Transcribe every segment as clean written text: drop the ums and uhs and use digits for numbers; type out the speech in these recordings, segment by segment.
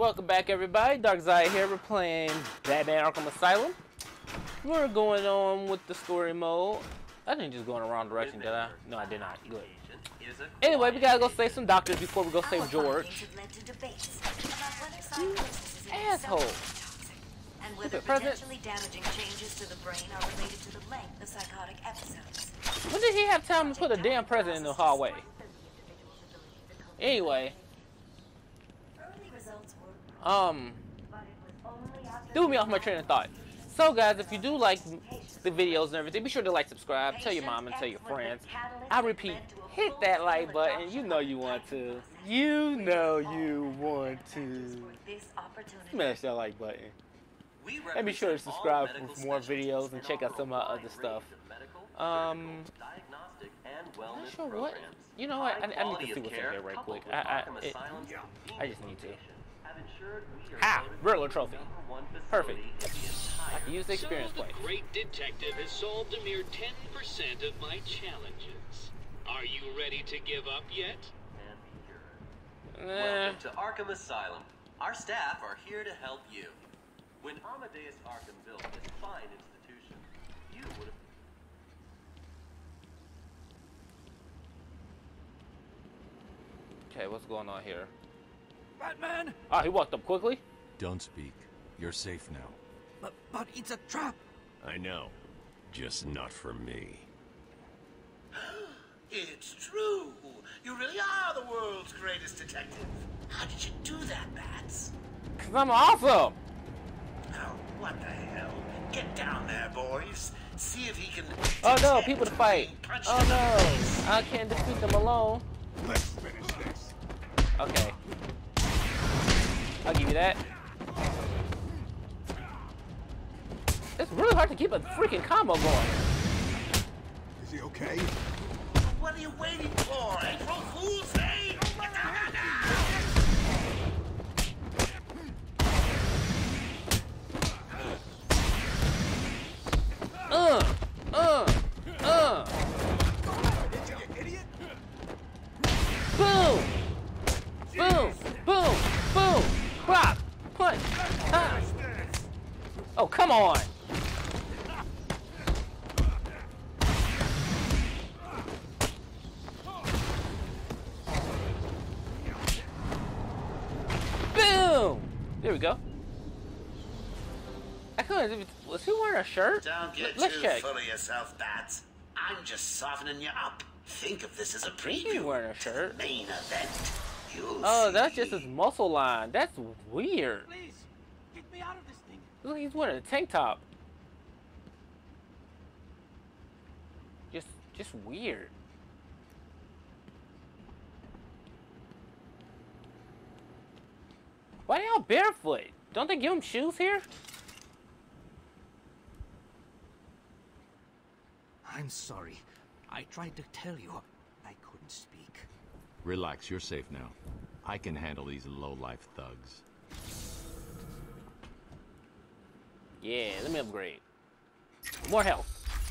Welcome back, everybody. Darkzai here. We're playing Batman Arkham Asylum. We're going on with the story mode. I didn't just go in the wrong direction, did I? No, I did not. Good. Anyway, we gotta go save some doctors before we go save George. Asshole. And whether potentially damaging changes to the brain are related to the length of psychotic episodes. When did he have time to put a damn president in the hallway? Anyway. Threw me off my train of thought. So guys, if you do like the videos and everything, be sure to like, subscribe, tell your mom and tell your friends. I repeat, hit that like button. You know you want to. You know you want to. Smash that like button. And be sure to subscribe for more videos and check out some of my other stuff. I'm not sure what. You know what? I need to see what's in here right quick. I just need to. Ah, Riddler trophy. Perfect. I can use the experience point. The great detective has solved a mere 10% of my challenges. Are you ready to give up yet? Welcome to Arkham Asylum. Our staff are here to help you. When Amadeus Arkham built this fine institution, you would have... Okay, what's going on here? Batman! Ah, he walked up quickly. Don't speak. You're safe now. But it's a trap. I know. Just not for me. It's true. You really are the world's greatest detective. How did you do that, Bats? 'Cause I'm awesome. Oh, what the hell? Get down there, boys. See if he can... Oh no, people to fight. Oh no, I can't defeat them alone. Let's finish this. Okay. I'll give you that. It's really hard to keep a freaking combo going. Is he okay? What are you waiting for? April Fool's Day? Boom! Boom! Boom! Boom! Crop! Punch! Ah. Oh, come on! Boom! There we go. I couldn't. Was he wearing a shirt? Don't get Let's too check. full of yourself, Bats. I'm just softening you up. Think of this as a He preview. ain't wearing a shirt. Main event. You'll Oh, that's see. just his muscle line. That's weird. Please, get me out of this thing. Look, he's wearing a tank top. Just weird. Why are y'all barefoot? Don't they give him shoes here? I'm sorry. I tried to tell you. I couldn't speak. Relax, you're safe now. I can handle these low-life thugs. Yeah, let me upgrade. More health.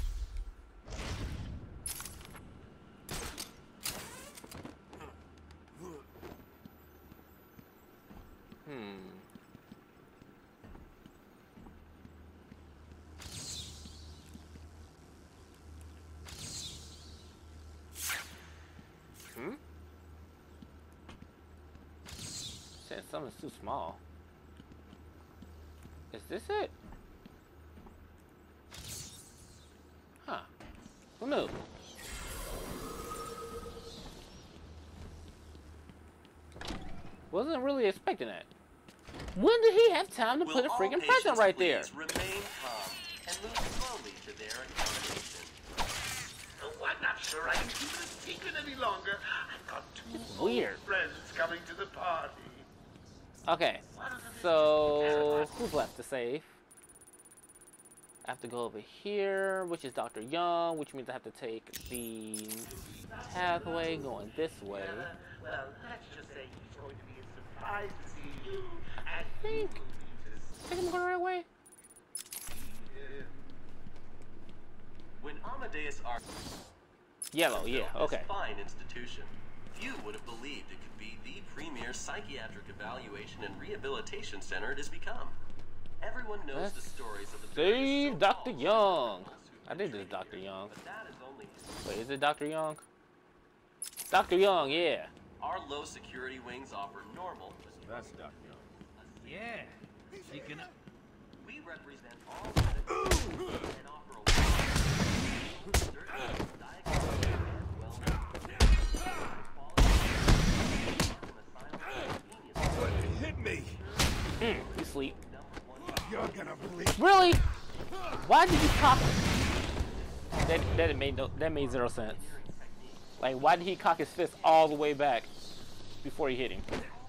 Saying something's too small. Is this it? Huh. Who knew? Wasn't really expecting that. When did he have time to put a freaking present right there? Remain calm and move slowly to their accommodation. Oh, I'm not sure I can keep it a secret any longer. I've got two Weird. old friends coming to the party. Okay, so who's left to save? I have to go over here, which is Dr. Young, which means I have to take the pathway going this way. Well, let's just say he's going to be a surprise to see you. I think I'm going the right way. When Amadeus Arkham Yellow, yeah, built this okay. fine institution, Few would have believed it could be the premier psychiatric evaluation and rehabilitation center it has become. Everyone knows the stories of the Save Dr. so-called Young. criminals who've I been think this is treated Dr. here, Young. but that is only Wait, is it Dr. Young? Dr. Young, yeah. our low security wings offer normal. That's Dr. Young. Yeah. Speaking of... We represent all medical and offer a wide certain diagnostic and wellness. Quality, Hit me! You sleep. You're gonna bleed. Really? Why did you cock that made zero sense. Like, why did he cock his fist all the way back before he hit him?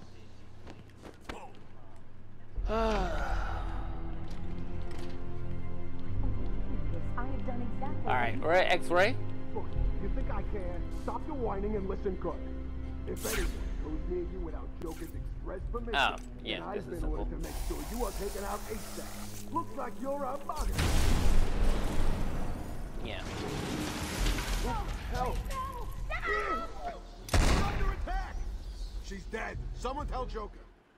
Alright, we're at X-Ray. Look, you think I care? Stop your whining and listen good. If anyone goes near you without Joker's express permission, Oh, yeah, then this I've is been ordered simple. to make sure you are taken out ASAP. Looks like you're a bugger. Yeah. Help! You're under attack! She's dead. Someone tell Joker.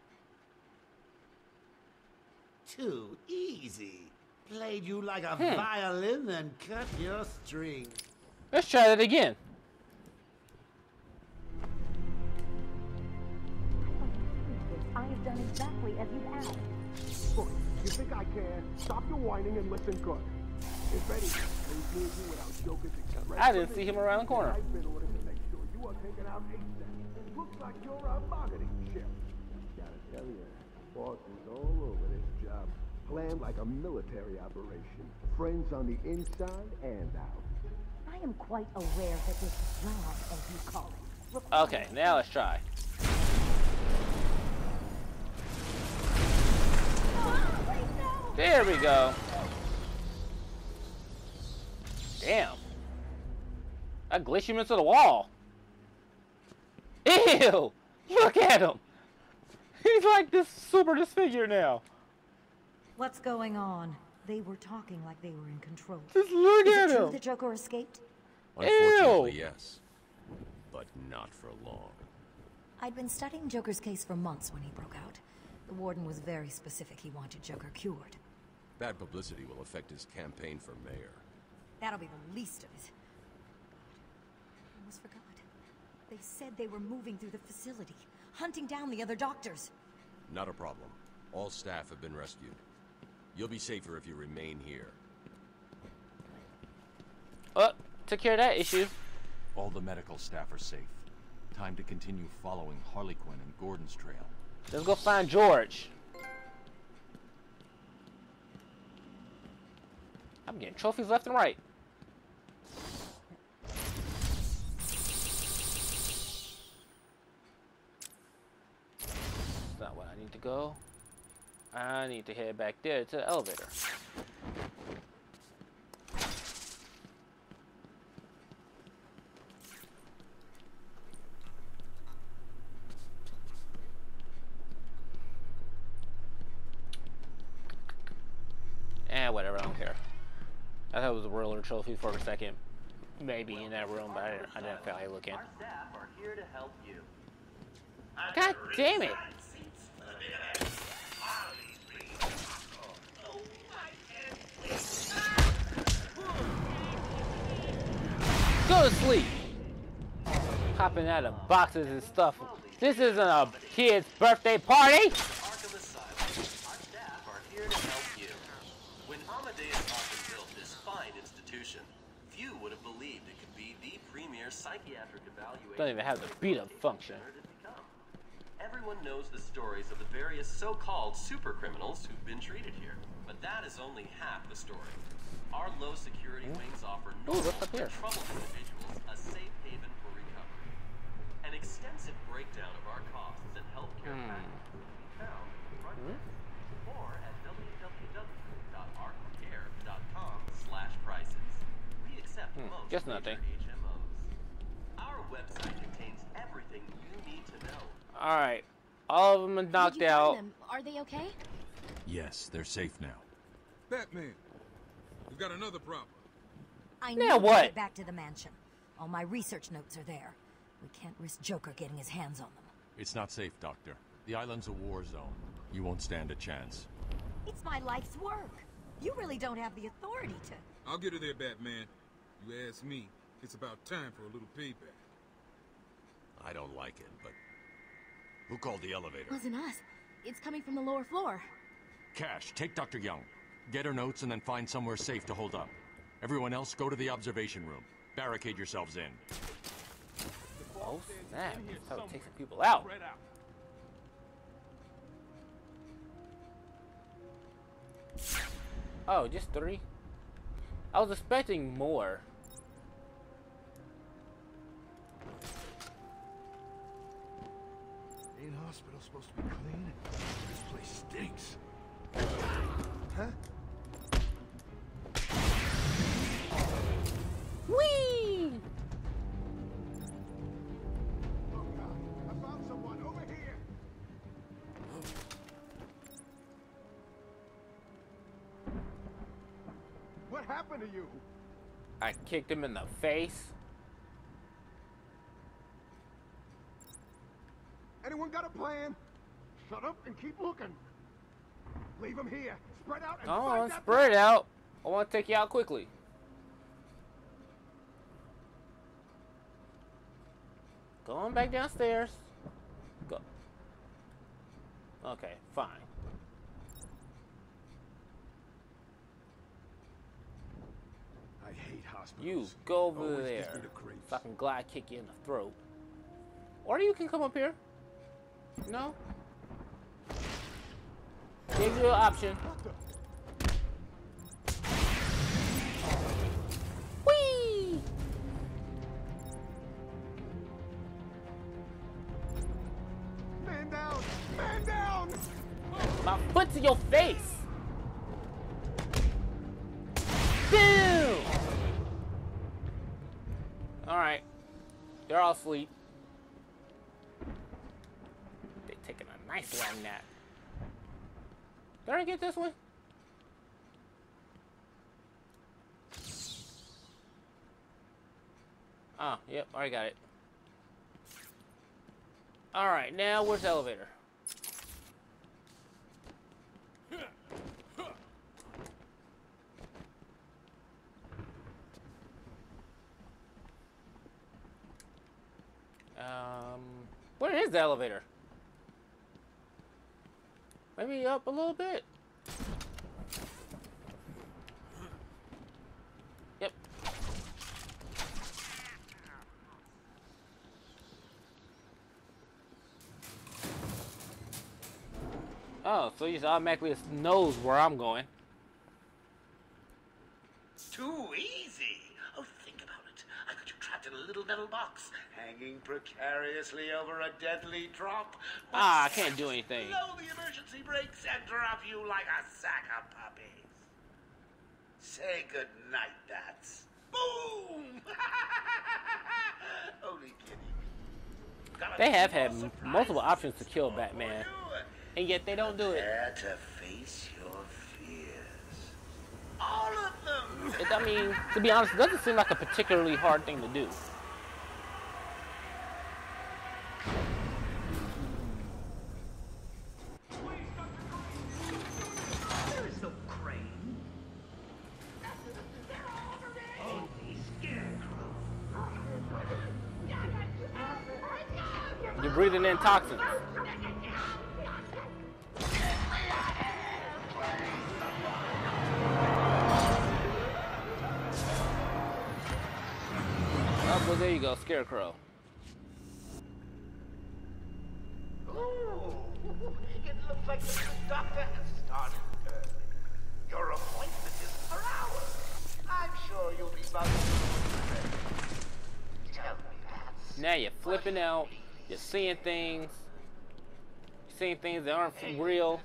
Too easy. Played you like a violin and cut your string. Let's try that again. I have done exactly as you've asked. Look, you think I care? Stop your whining and listen good. If anyone goes near you without Joker's express I didn't see him around the corner. I've been ordered to make sure you are taken out ASAP. Looks like you're a bargaining chip. Gotta tell you, boss is all over this job. Planned like a military operation. Friends on the inside and out. I am quite aware that this job, as you call it, requires Okay, now let's try. There we go. Damn. I glitched him into the wall. Ew! Look at him. He's like this super disfigured now. What's going on? They were talking like they were in control. Just look Is at it true him. the Joker escaped? Unfortunately, Ew. yes. But not for long. I'd been studying Joker's case for months when he broke out. The warden was very specific he wanted Joker cured. Bad publicity will affect his campaign for mayor. That'll be the least of it. I almost forgot. They said they were moving through the facility, hunting down the other doctors. Not a problem. All staff have been rescued. You'll be safer if you remain here. Oh, took care of that issue. All the medical staff are safe. Time to continue following Harley Quinn and Gordon's trail. Let's go find George. I'm getting trophies left and right. That's not where I need to go. I need to head back there to the elevator. Whatever, I don't care. I thought it was a roller trophy for a second. Maybe in that room, but I didn't feel like looking. Our staff are here to help you. God damn it! Go to sleep! Hopping out of boxes and stuff. This isn't a kid's birthday party! Arkham Asylum. Our staff are here to help you. When Amadeus Arkham built this fine institution, few would have believed it could be the premier psychiatric evaluation. Don't even have the beat up function. center it has become. Everyone knows the stories of the various so-called super criminals who've been treated here, but that is only half the story. Our low security wings offer normal what's up here? and troubled individuals a safe haven for recovery. An extensive breakdown of our costs and healthcare packages can be found at the front desk or at www.arkcare.com/prices. We accept most guess major nothing. HMOs. Our website contains everything you need to know. Alright. All of them are knocked out. Are they okay? Yes, they're safe now. Batman, we've got another problem. I Now need what? to get back to the mansion. All my research notes are there. We can't risk Joker getting his hands on them. It's not safe, Doctor. The island's a war zone. You won't stand a chance. It's my life's work. You really don't have the authority to... I'll get her there, Batman. You ask me, it's about time for a little payback. I don't like it, but... Who called the elevator? Wasn't us. It's coming from the lower floor. Cash, take Dr. Young. Get her notes and then find somewhere safe to hold up. Everyone else, go to the observation room. Barricade yourselves in. Oh, snap. That's how to take some people out. Oh, just 3? I was expecting more. Ain't hospital supposed to be clean? This place stinks. Huh? Whee! Oh God, I found someone over here. What happened to you? I kicked him in the face. Anyone got a plan? Shut up and keep looking. Leave them here. Spread out and find that spread out. I want to take you out quickly. Going back downstairs. Go. Okay, fine. I hate hospitals. You go over Always there. gives me the creeps. So I can glide kick you in the throat. Or you can come up here. No? Give you an option. Whee! Man down! Man down! My foot to your face! Boom! Alright. They're all asleep. They're taking a nice long nap. Did I get this one? Oh, yep, already got it. Alright, now where's the elevator? Where is the elevator? Maybe up a little bit. Yep. Oh, so he just automatically knows where I'm going. Too easy. Oh, think about it. I got you trapped in a little metal box, hanging precariously over a deadly drop. Ah, I can't do anything. Blow the emergency brakes and drop you like a sack of puppies. Say good night, Bats. Boom! Only kidding. They have had multiple options to kill Batman, and yet they don't do it. Dare to face your fears. All of them! I mean, to be honest, it doesn't seem like a particularly hard thing to do. There is no crane. Only Scarecrow. You're breathing in toxins. Oh, well, there you go, Scarecrow. Ooh, it looks like the doctor has started early. Your appointment is for hours. I'm sure you'll be buzzing. Tell me that. Now you're flipping out. You're seeing things. You're seeing things that aren't real.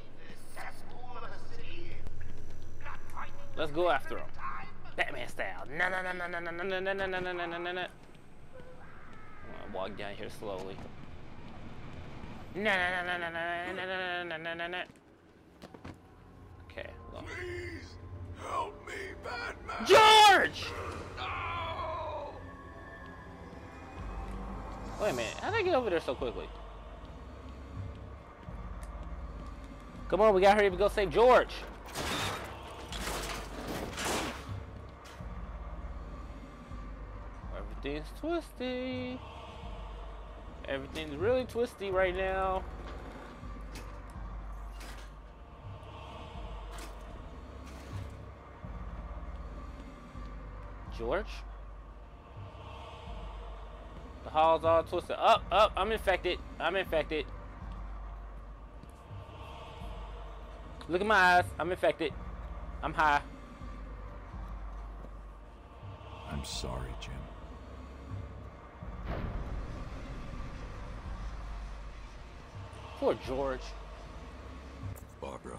Let's go after him. Batman style. No, no, no, no, no, no, no, no, no, no, no, no, no, no, no. I'm gonna walk down here slowly. No, no, no, no, no, no, no, no, no, no. Okay, look. Please help me, Batman. George! No! Wait a minute, how'd I get over there so quickly? Come on, we gotta hurry up and go save George. Everything's twisty. Everything's really twisty right now. George? The hall's all twisted. Up, I'm infected. I'm infected. Look at my eyes. I'm infected. I'm high. I'm sorry, Jim. Poor George. Barbara.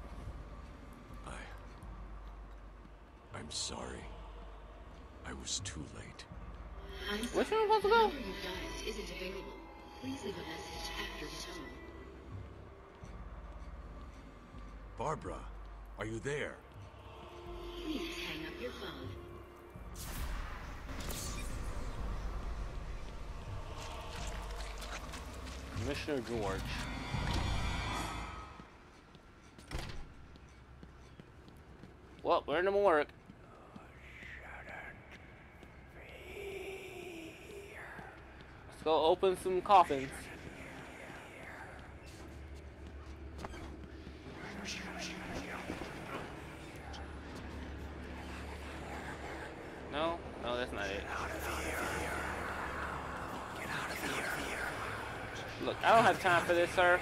I'm sorry. I was too late. Which one supposed to go? Isn't available. Please leave a message after the tone. Barbara, are you there? Please hang up your phone. Commissioner George. Well, we're in the morgue. Let's go open some coffins. No, that's not it. Look, I don't have time for this, sir.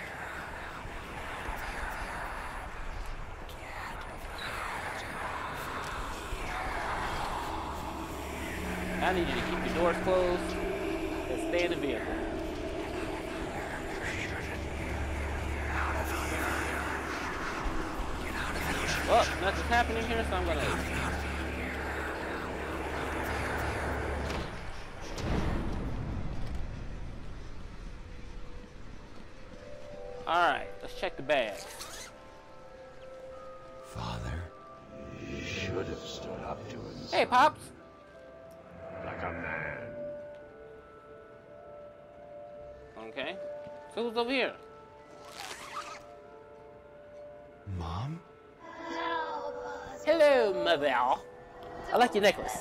I need you to keep your doors closed and stay in the vehicle. Well, nothing's happening here, so I'm gonna... Alright, let's check the bags. Father, you should have stood up to him. Hey, Pops! Like a man. Okay. So who's over here? Mom? Hello, mother. I like your necklace.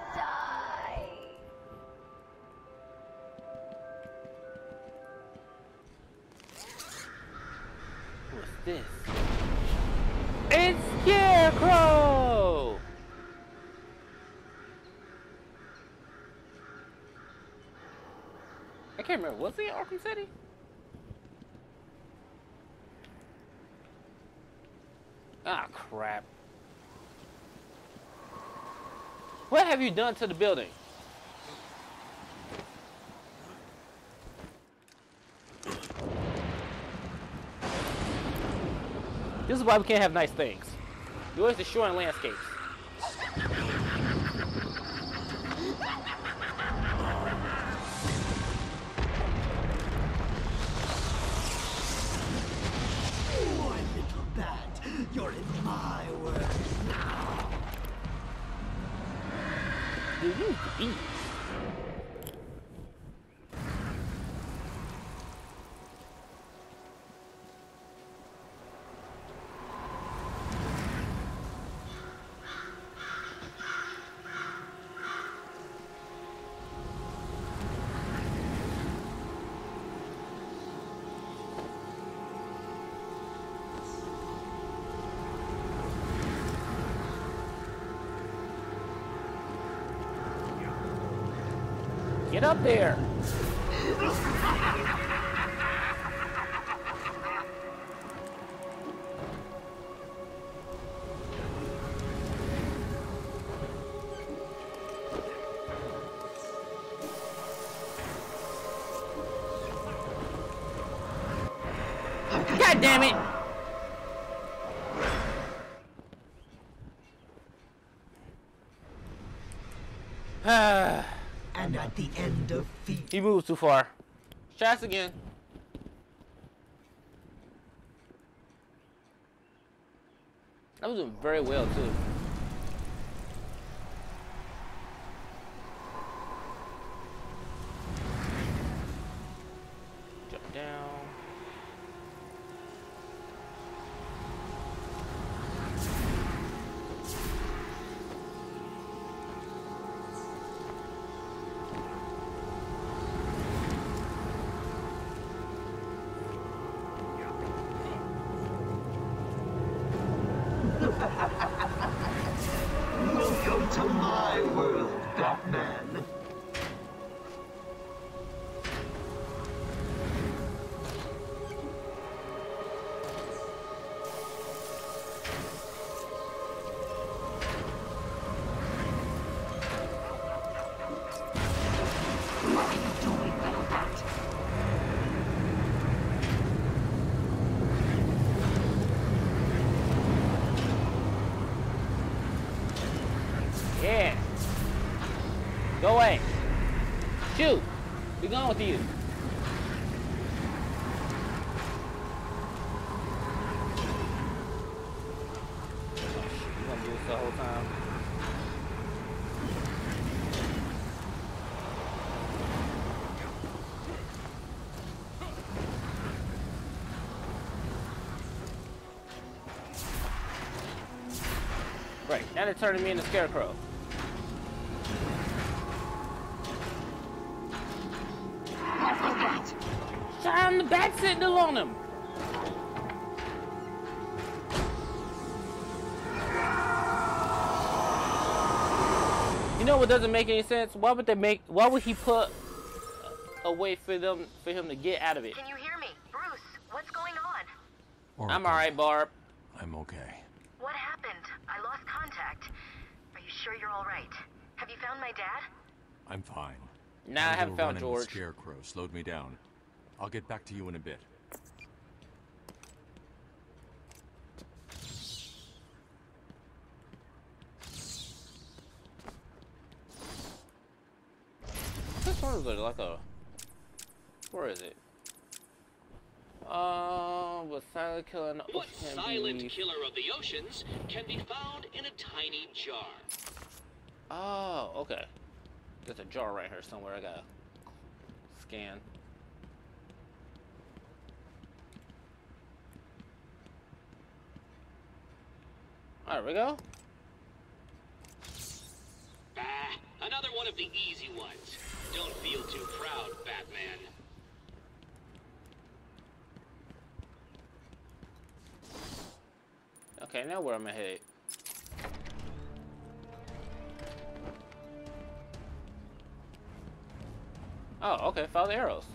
What's this? It's Scarecrow! I can't remember. Was he in Arkham City? Ah, crap. What have you done to the building? This is why we can't have nice things. You're always destroying landscapes. Poor little bat, you're in my world now. Do you eat? Get up there! God damn it! And at the end of feet. He moved too far. Try this again. I was doing very well too. on with you? You gonna do this the whole time? Right, now they're turning me into Scarecrow. Shine the bat signal on him. You know what doesn't make any sense? Why would he put a way for him to get out of it? Can you hear me? Bruce, what's going on? Oracle. I'm alright, Barb. I'm okay. What happened? I lost contact. Are you sure you're alright? Have you found my dad? I'm fine. Nah, I haven't found George. Scarecrow slowed me down. I'll get back to you in a bit. This one is like a... Where is it? With silent killer in the What ocean silent killer of the oceans can be found in a tiny jar? Oh, okay. There's a jar right here somewhere. I gotta scan. There we go. Another one of the easy ones. Don't feel too proud, Batman. Okay, now where am I headed? Oh, okay, follow the arrows.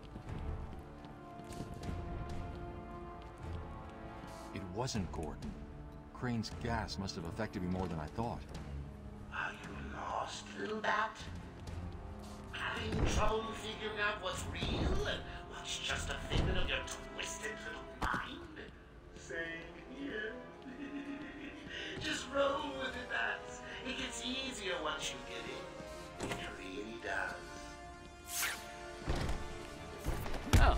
It wasn't Gordon. Crane's gas must have affected me more than I thought. Are you lost, little bat? Having trouble figuring out what's real and what's just a figment of your twisted little mind? Same here. Just roll with it, bats. It gets easier once you get in. It really does. Oh.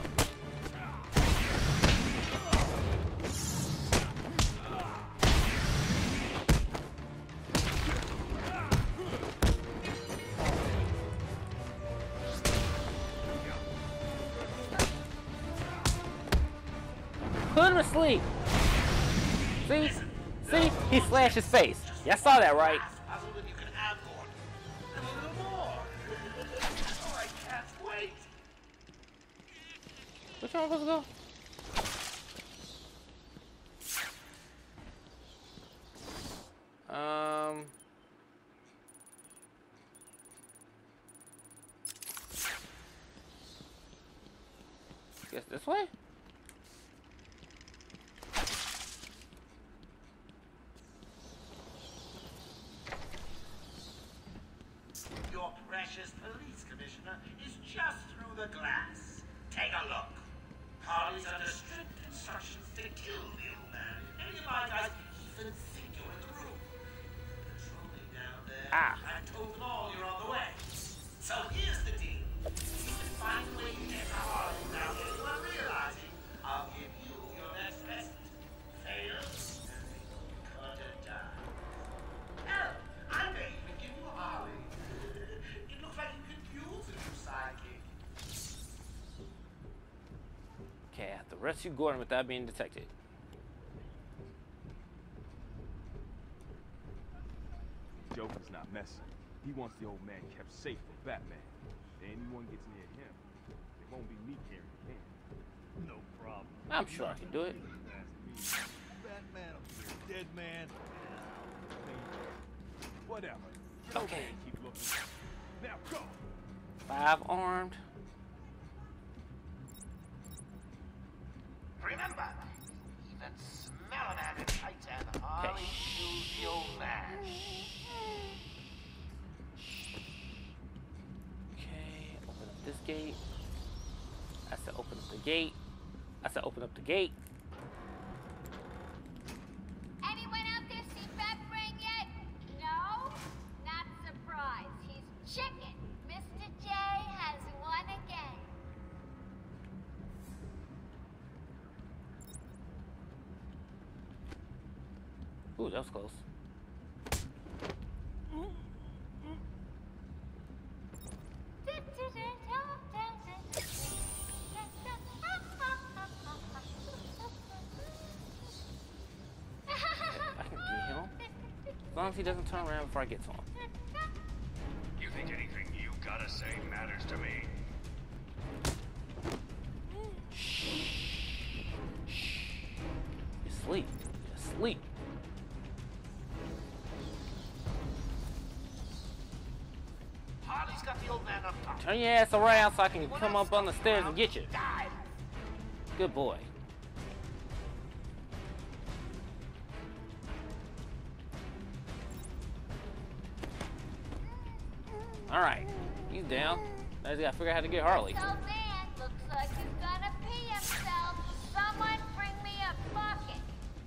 Put him to sleep. See? See? He slashed his face. Y'all saw that, right? Which one was supposed to go? Guess this way? Your precious police commissioner is just through the glass. Take a look. Harley's under strict instructions to kill the old man. Any of my guys even think you're in the room. Patrolling down there. I told them all you're on the way. So here's the deal. If you can find a way to get to Harley without anyone realizing, I'll give you your next best. Fail, and you're gonna die. Hell, I may even give you Harley. It looks like you could use a new sidekick. Okay, I have to rescue Gordon without being detected. Joker's not messing. He wants the old man kept safe from Batman. If anyone gets near him, it won't be me carrying him. No problem. I'm sure I can do it. Batman will be a dead man. Whatever. Get over here and keep looking. Now go. 5 armed. Remember, even smell an appetite and Harley kills the old man. Okay, open up this gate. I said open up the gate. I said open up the gate. Anyone out there see Batbrain yet? No? Not surprised. He's chicken. Mr. J has won again. Ooh, that was close. I can get him. As long as he doesn't turn around before I get to him. You think anything you gotta say matters to me? You're asleep. You're asleep. Harley's got the old man up top. Turn your ass around so I can come up on the stairs and get you. Good boy. Alright, he's down. Now he's gotta figure out how to get Harley. So man looks like he's gonna pee himself. Someone bring me a bucket.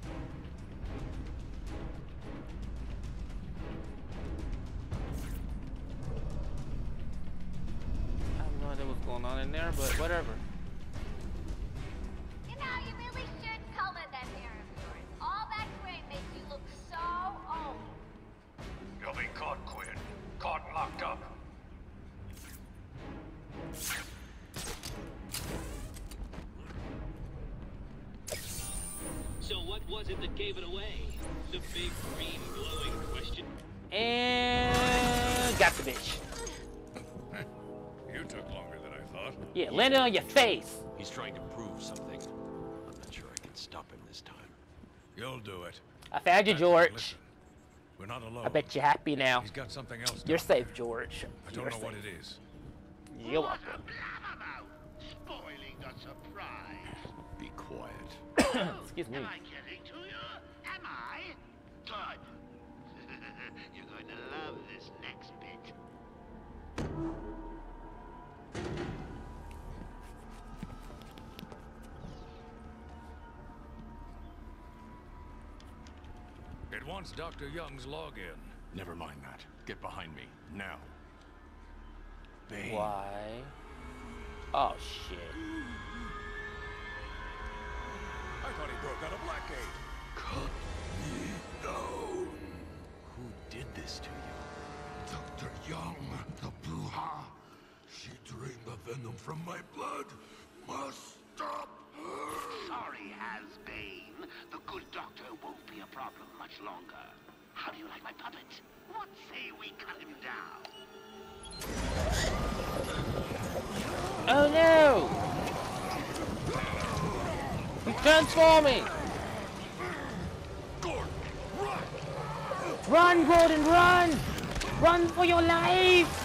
I have no idea what's going on in there, but whatever. You know, you really should color that hair of yours. All that gray makes you look so old. You'll be caught, Quinn. Caught and locked up. So what was it that gave it away? The big green glowing question. And got the bitch. You took longer than I thought. Yeah, land it on your face. He's trying to prove something. I'm not sure I can stop him this time. You'll do it. I found you, George. Listen, we're not alone. I bet you're happy now. He's got something else. You're safe, George. I don't know what it is. You're welcome. Spoiling the surprise. Be quiet. Excuse me. Am I getting to you? Am I? Good. You're going to love this next bit. It wants Dr. Young's login. Never mind that. Get behind me, now. Bane. Why? Oh, shit. I thought he broke out of Blackgate. Cut me down. Who did this to you? Dr. Young, the Bruja. She drained the venom from my blood. Must stop her. Sorry, Has-Bane. The good doctor won't be a problem much longer. How do you like my puppet? What say we cut him down? Oh no! He's transforming! Run, Gordon, run! Run for your life!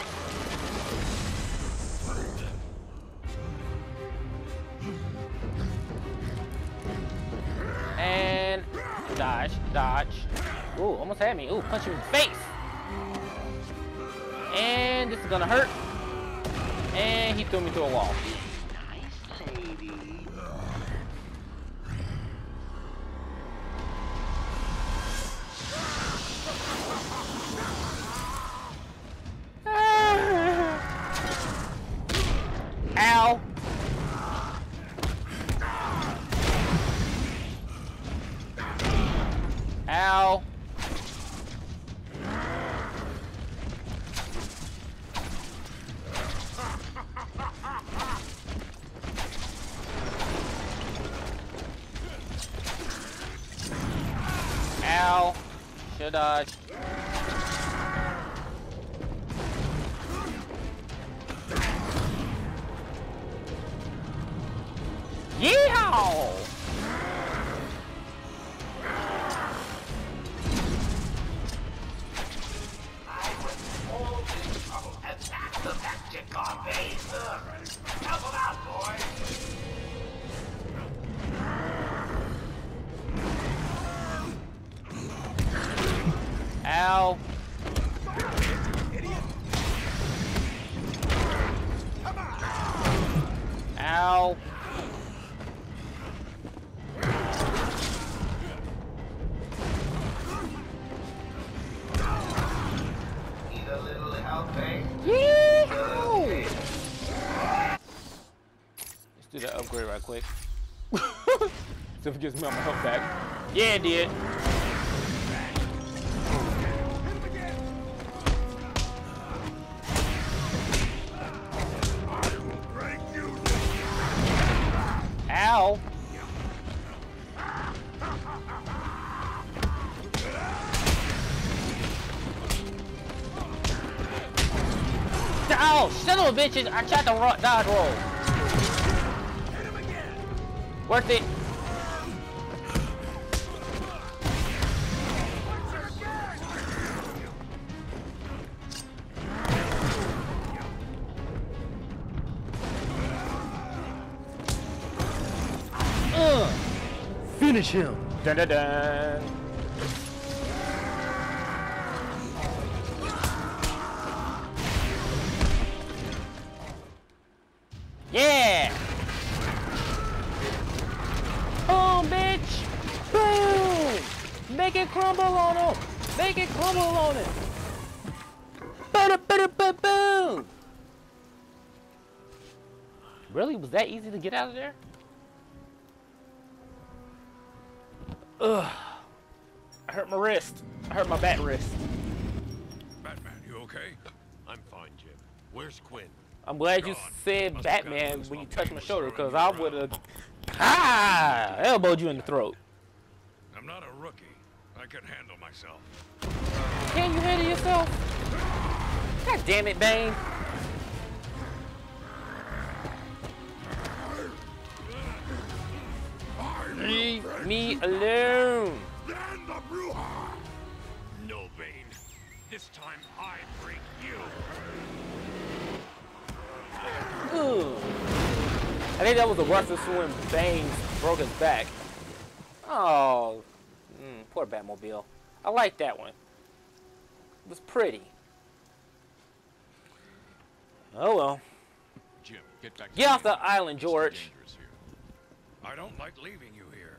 And dodge, dodge. Ooh, almost had me. Ooh, punch him in the face. And this is gonna hurt. And he threw me through a wall. Nice lady. Ow. Ow. Ow. Should dodge. Yeehaw! Attack the magic on base. Help him out, boys. Ow. Ow. Need a little help, eh? Yeehaw! Let's do that upgrade right quick. See if it gives me all my health back. Yeah, it did. Oh, son of a bitch! I tried to dodge roll. Worth it. Finish him. Dun dun dun. Yeah. Boom, bitch. Boom. Make it crumble on him. Make it crumble on him. Boom. Really? Was that easy to get out of there? Ugh. I hurt my wrist. I hurt my bat wrist. Batman, you okay? I'm fine, Jim. Where's Quinn? I'm glad you said Batman when you touched my shoulder, because I would have elbowed you in the throat. I'm not a rookie. I can handle myself. Can you handle yourself? God damn it, Bane. Leave me alone. No, Bane. This time I break you. Ugh. I think that was the roughest when Bane broke his back. Oh, poor Batmobile. I like that one. It was pretty. Oh well. Jim, get off the island, George. I don't like leaving you here.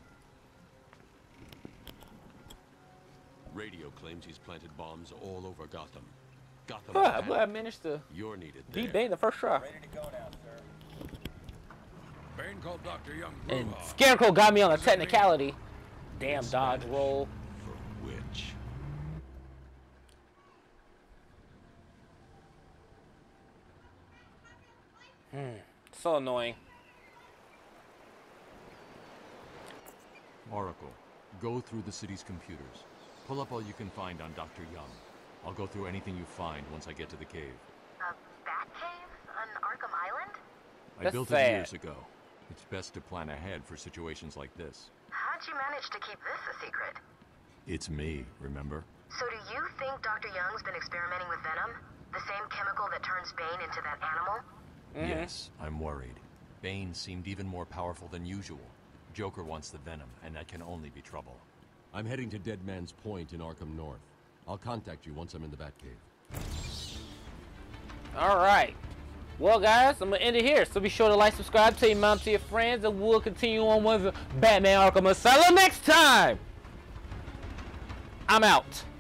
Radio claims he's planted bombs all over Gotham. Gotham. I'm glad I managed to beat Bane the first try. Ready to go now, sir. Bane called Dr. Young. And Scarecrow got me on a technicality. Damn dodge roll. For which? So annoying. Oracle, go through the city's computers. Pull up all you can find on Dr. Young. I'll go through anything you find once I get to the cave. A bat cave on Arkham Island? I built it years ago. It's best to plan ahead for situations like this. How'd you manage to keep this a secret? It's me, remember? So do you think Dr. Young's been experimenting with Venom? The same chemical that turns Bane into that animal? Yes, I'm worried. Bane seemed even more powerful than usual. Joker wants the Venom, and that can only be trouble. I'm heading to Dead Man's Point in Arkham North. I'll contact you once I'm in the Batcave. Alright. Well, guys, I'm going to end it here. So be sure to like, subscribe, tell your mom, tell your friends, and we'll continue on with Batman Arkham Asylum next time. I'm out.